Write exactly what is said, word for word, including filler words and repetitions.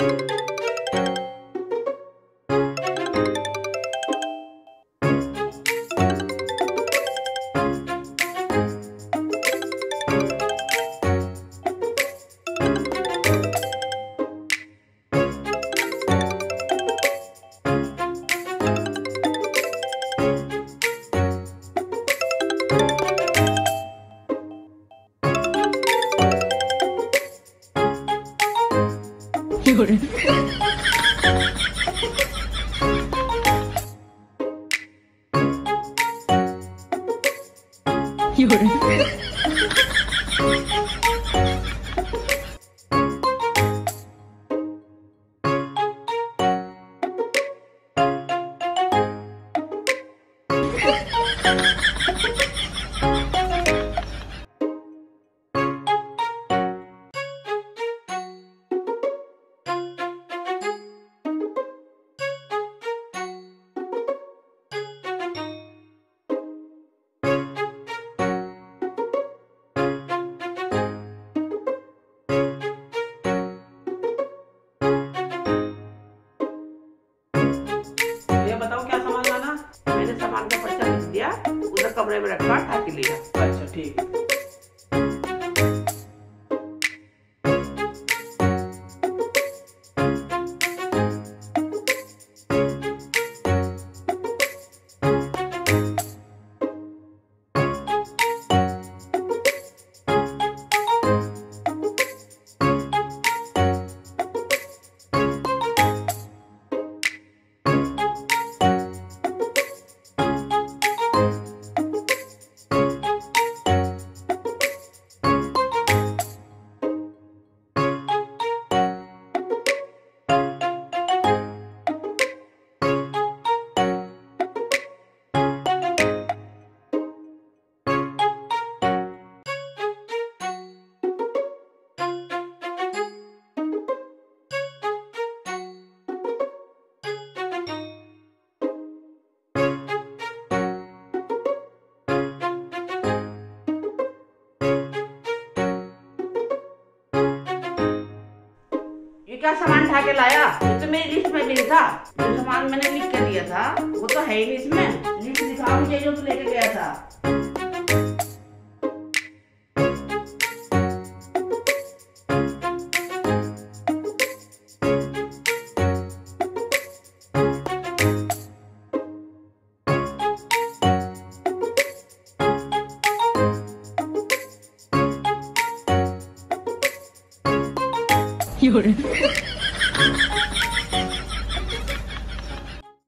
You're ये बताओ क्या सामान लाना? मैंने सामान का पर्चा लिख दिया, उधर कमरे में रखा, उठा के लिया। अच्छा ठीक है। क्या सामान उठा के लाया? ये तो मेरी लिस्ट में भी था। जो सामान मैंने लिख के दिया था वो तो है ही नहीं इसमें। लिस्ट दिखा मुझे जो तू लेके गया था। You're